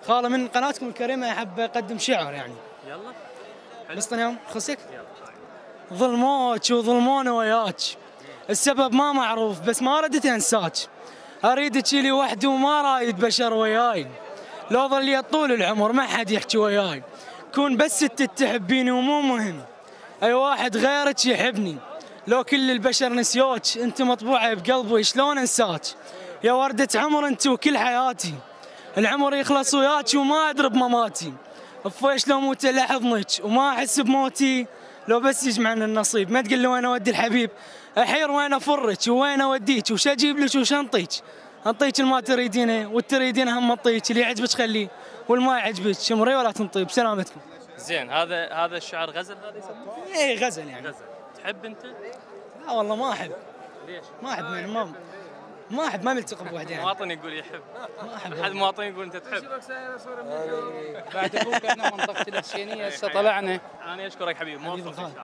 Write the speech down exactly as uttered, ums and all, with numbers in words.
خاله من قناتكم الكريمه احب اقدم شعر يعني. يلا بس يوم خصك. ظلموك وظلمونا وياك، السبب ما معروف بس ما ردت انساك، اريدك لي وحدي وما رايد بشر وياي، لو ظليت طول العمر ما حد يحكي وياي، كون بس انت تحبيني ومو مهم اي واحد غيرك يحبني، لو كل البشر نسيوك انت مطبوعه بقلبي شلون انساك، يا وردة عمر انت وكل حياتي، العمر يخلص وياك وما ادري بمماتي، فويش لو موت لحضنك وما احس بموتي، لو بس يجمعنا النصيب ما تقول لي وين اودي الحبيب، احير وين افرك وين اوديك وش اجيب لك وش انطيك، انطيك الما تريدينه والتريدينه هم انطيك، اللي يعجبك خليه والما يعجبك شمري ولا تنطي بسلامتكم. زين هذا هذا الشعر غزل هذا يسمونه؟ اي غزل يعني. غزل. تحب انت؟ لا والله ما احب. ليش؟ ما احب يعني ما ما احب ما ملتقي بوحده يعني. مواطن يقول يحب. ما احب. حد مواطن يقول انت تحب. بعد ابوك احنا منطقه الحسينيه هسه طلعنا. انا اشكرك حبيبي موفق.